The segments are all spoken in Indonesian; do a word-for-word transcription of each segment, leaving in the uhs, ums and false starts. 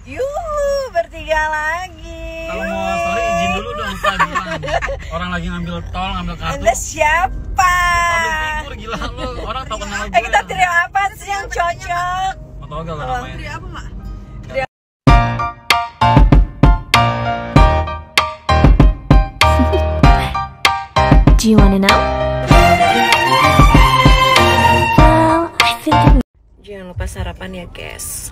Yuh, bertiga lagi. Kalau mau story izin dulu dong, Pak. Orang lagi ngambil tol, ngambil kartu. Anda siapa? Public figure, gila lu. Orang tahu kenal gue. Eh, kita trio apa sih yang cocok? Motogal lah namanya. Trio apa, Mak? Do you wanna know? Well, I think I'm... Jangan lupa sarapan ya, guys.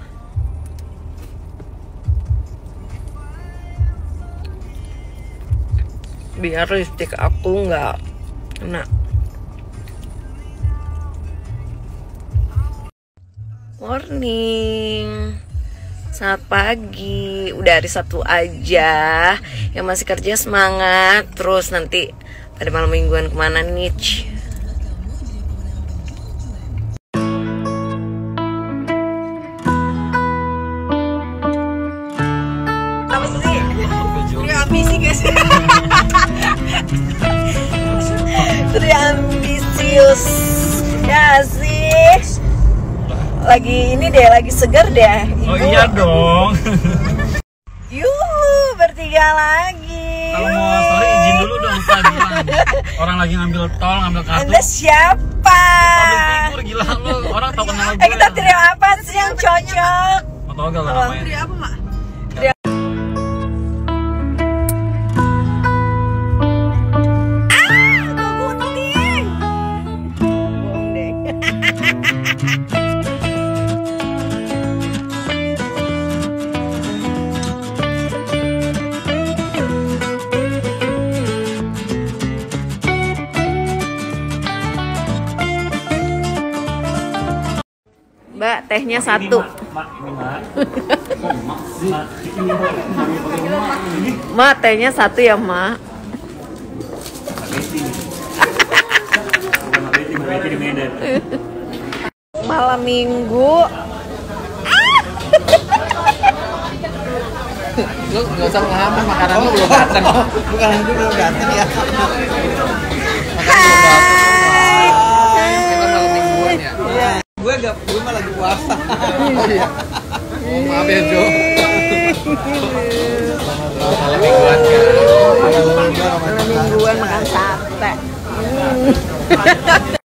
Biar lipstick aku nggak kena. Morning, selamat pagi. Udah hari Sabtu aja. Yang masih kerja semangat. Terus nanti pada malam mingguan kemana nih? Apa sih? Trio ambisi guys. Trio ambisius. Ya sih. Lagi ini deh, lagi seger deh. Ibu. Oh iya dong. Yuh, bertiga lagi. Kalau mau story izin dulu dong, Pak. Orang lagi ngambil tol, ngambil kartu. Anda siapa? Public figure, gila lu. Orang tahu kenal gue. Eh, kita trio apa sih yang cocok? Motogal lah namanya. Trio apa, Mak? Mbak, tehnya satu. Mak, tehnya satu ya, Mak. Malam minggu. Lu nggak usah ngehambat, makanan lu belum datang. Makanan lu belum datang ya. Hai. Kita malam mingguan ya. Iya. Gue gak, gue mah lagi puasa. Oh iya. Oh, maaf ya Jo. Malam mingguan kan. Malam mingguan makan sate.